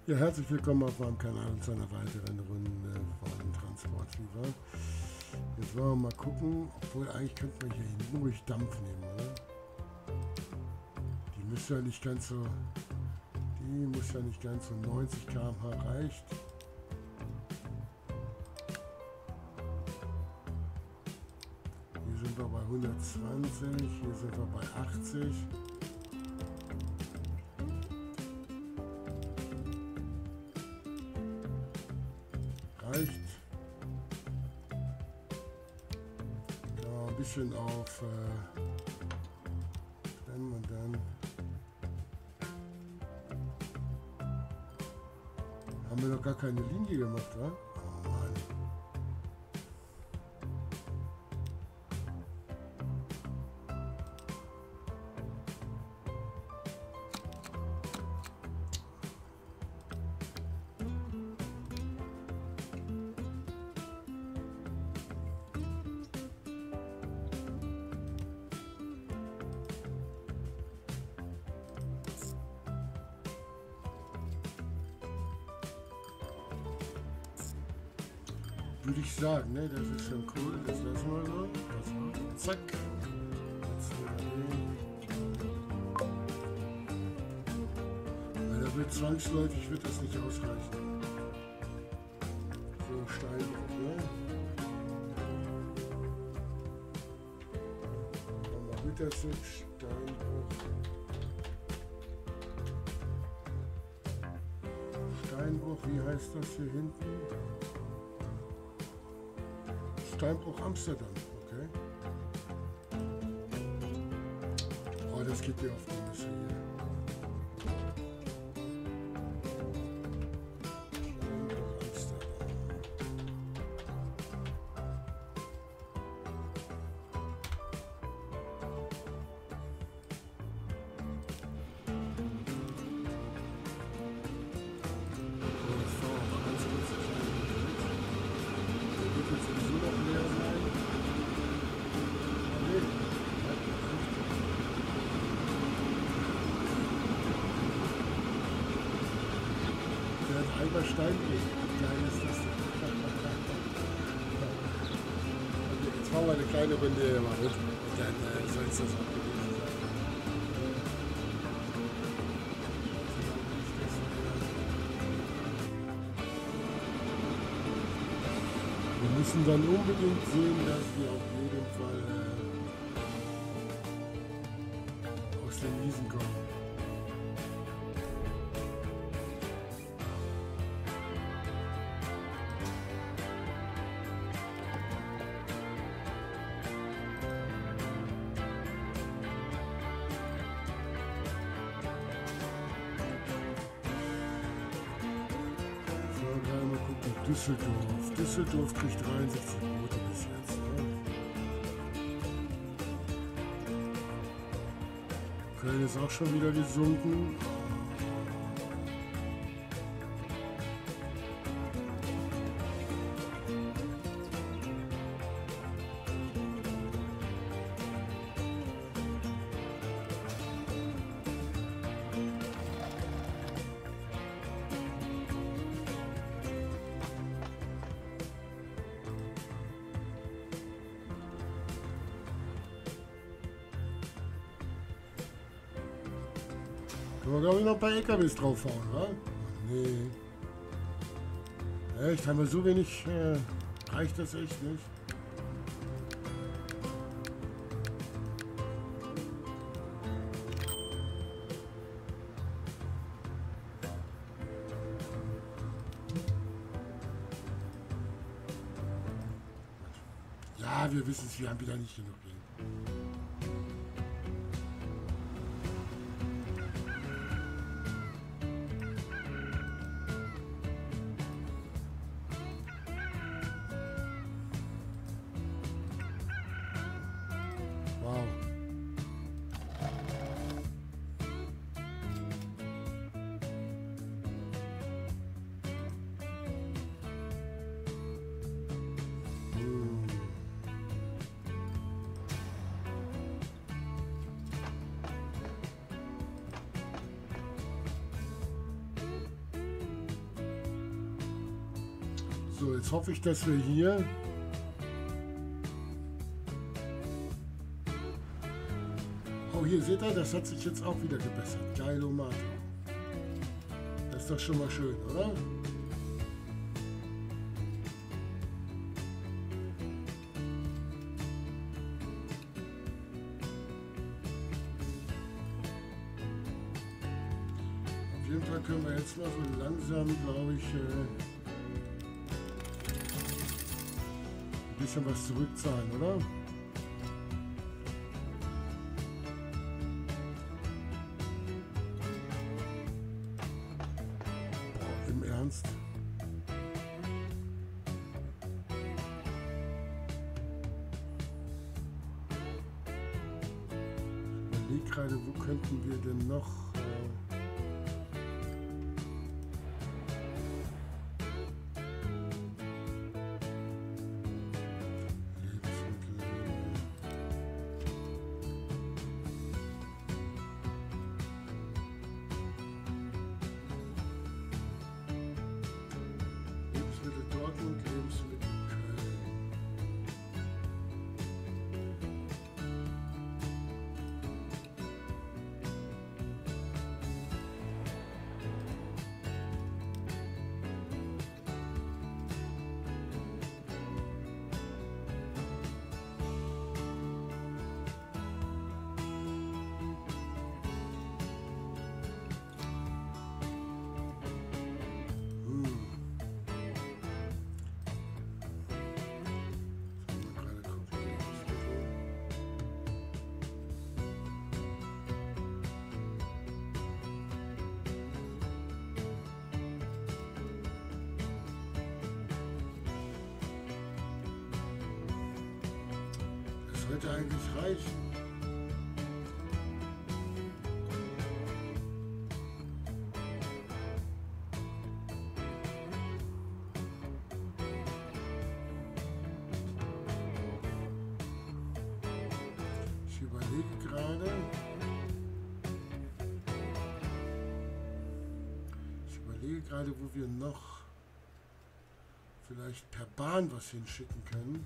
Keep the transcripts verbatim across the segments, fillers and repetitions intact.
Ja, herzlich willkommen auf meinem Kanal und zu einer weiteren Runde von Transport Fever. Jetzt wollen wir mal gucken, obwohl eigentlich könnte man hier hinten ruhig Dampf nehmen, oder? Die müsste ja nicht ganz so, die muss ja nicht ganz so neunzig Kilometer pro Stunde reicht. Hier sind wir bei hundertzwanzig, hier sind wir bei achtzig. Reicht. Kann man ein bisschen auf äh, trennen und dann haben wir noch gar keine Linie gemacht, wa? Oh Mann. Würde ich sagen, ne? Das ist schon cool, das lassen wir so. Pass auf. Zack. Jetzt Weil da wird zwangsläufig wird das nicht ausreichen. So Steinbruch, ne? Nochmal Rittersitz, Steinbruch. Steinbruch, wie heißt das hier hinten? Steinbruch Amsterdam, okay. Oh, das geht dir auf die Nüsse hier. Steinbruch Amsterdam. Oh, das war auch ganz kurz. Der wird jetzt sowieso noch leer sein. Nee. Der hat einmal Steinbruch. Wie geil ist das denn? Jetzt machen wir eine kleine Runde hier mal mit. Und dann äh, soll es das auch gewesen sein. Wir müssen dann unbedingt sehen, dass wir auf jeden Fall äh, aus den Wiesen kommen. So, mal gucken. Düsseldorf. Düsseldorf kriegt dreiundsechzig Boote bis jetzt. Ne? Köln ist auch schon wieder gesunken. Können wir, glaube ich, noch ein paar L K Ws draufhauen, oder? Nee. Echt? Haben wir so wenig? Äh, reicht das echt nicht? Ja, wir wissen es, wir haben wieder nicht genug Geld. Wow. Hm. So, jetzt hoffe ich, dass wir hier oh, hier seht ihr, das hat sich jetzt auch wieder gebessert. Geilomato. Das ist doch schon mal schön, oder? Auf jeden Fall können wir jetzt mal so langsam, glaube ich, äh, ein bisschen was zurückzahlen, oder? Boah, im Ernst? Ich überlege gerade, wo könnten wir denn noch... Äh, sollte eigentlich reichen. Ich überlege gerade. Ich überlege gerade, wo wir noch vielleicht per Bahn was hinschicken können.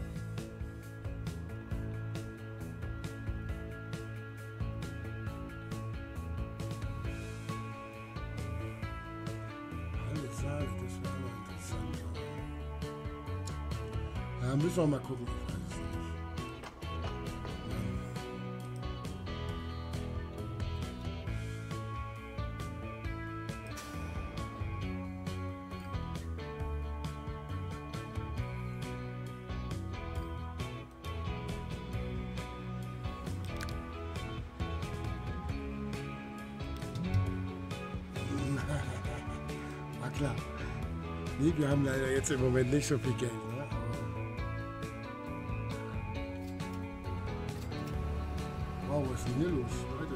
Ja, müssen wir mal gucken. Ich weiß es nicht. War klar. Nee, wir haben leider jetzt im Moment nicht so viel Geld. Ne? Wow, was ist denn hier los, Leute?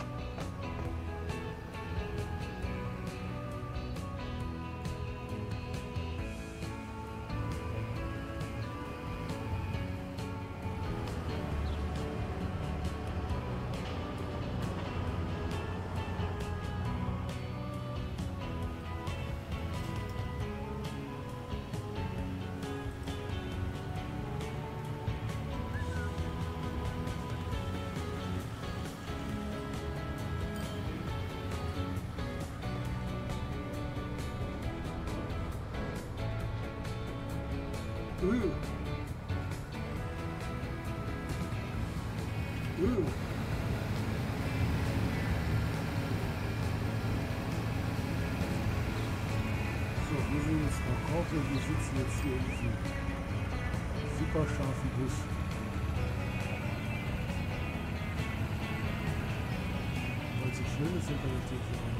Uh. Uh. So, wir sind jetzt noch raus und wir sitzen jetzt hier in diesem super scharfen Bus. Weil es so schön ist, sind wir natürlich auch.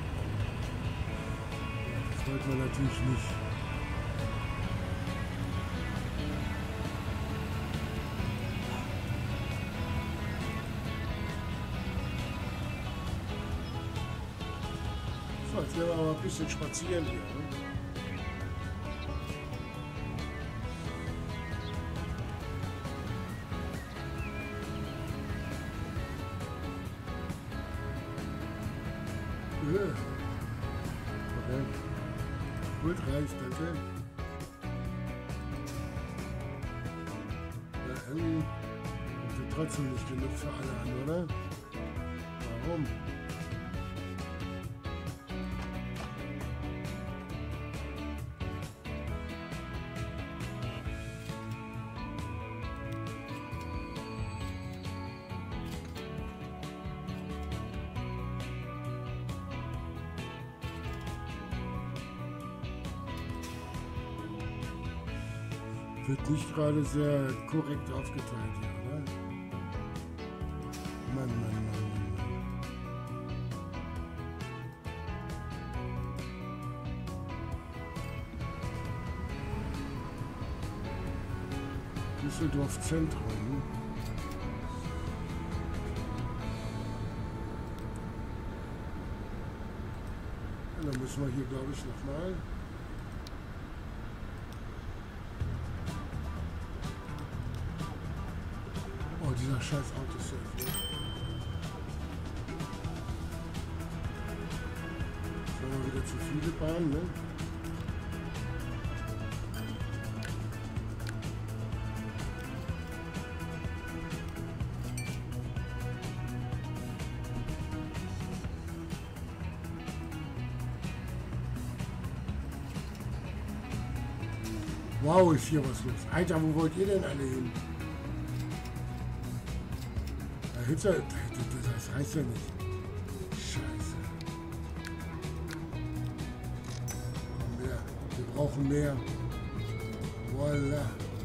Ja, das wollte man natürlich nicht. Jetzt werden wir aber ein bisschen spazieren hier. Ne? Ja. Okay. Gut, reicht, danke. irgendwie kommt ja trotzdem nicht genug für alle an, oder? Warum? Wird nicht gerade sehr korrekt aufgeteilt hier, oder? Mann, Mann, Mann, Mann, Mann. Düsseldorf Zentrum. Ja, dann müssen wir hier, glaube ich, nochmal. Oh, dieser scheiß Autosave. Das waren wieder zu viele Bahnen, ne? Wow, ist hier was los. Alter, wo wollt ihr denn alle hin? Hitze, das heißt ja nicht. Scheiße. Mehr. Wir brauchen mehr. Voila.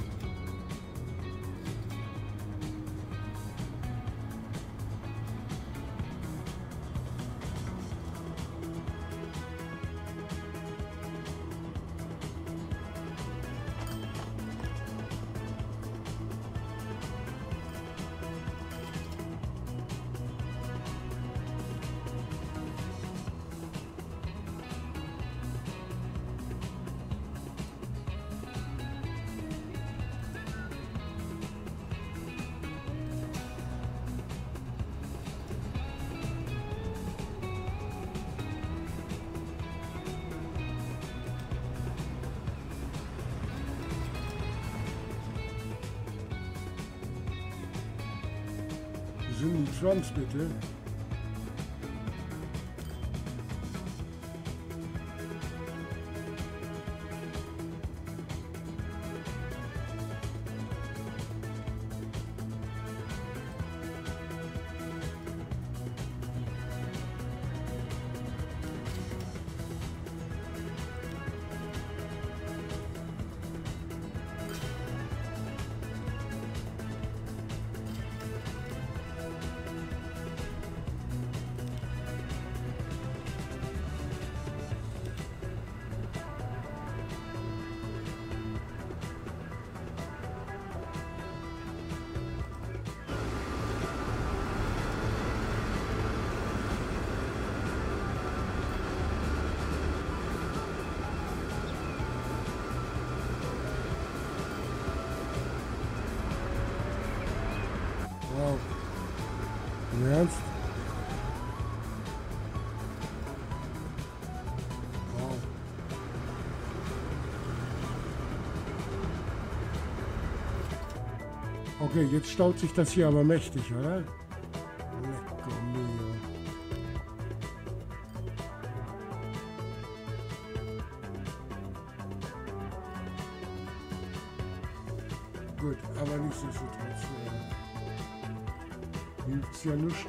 Sind die Trumps bitte? Wow. Im Ernst? Wow. Okay, jetzt staut sich das hier aber mächtig, oder? Lecker mio. Gut, aber nichtsdestotrotz äh, hilft's ja nicht.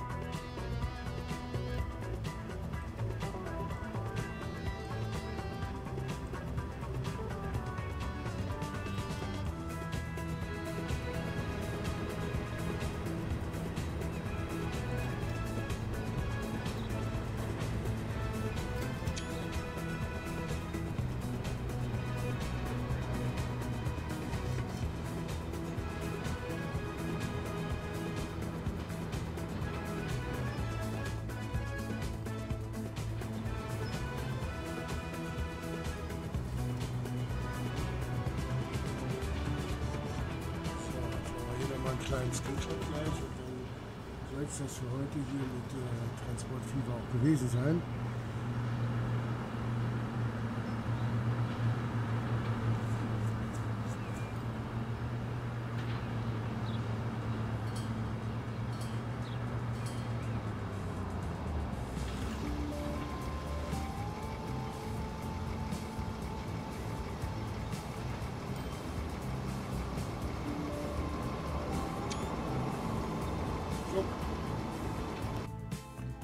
Kleinen Screenshot gleich und dann soll es das für heute hier mit äh, Transport Fever auch gewesen sein.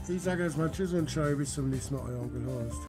Ich sage jetzt mal Tschüss und Ciao, bis zum nächsten Mal, euer Onkel Horst.